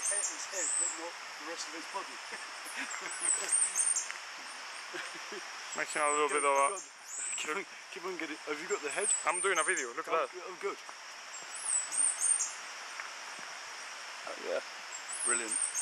its head, but not the rest of its body. Making a little bit of a... Keep on getting... Have you got the head? I'm doing a video, look at that. Oh, good. Oh, yeah. Brilliant.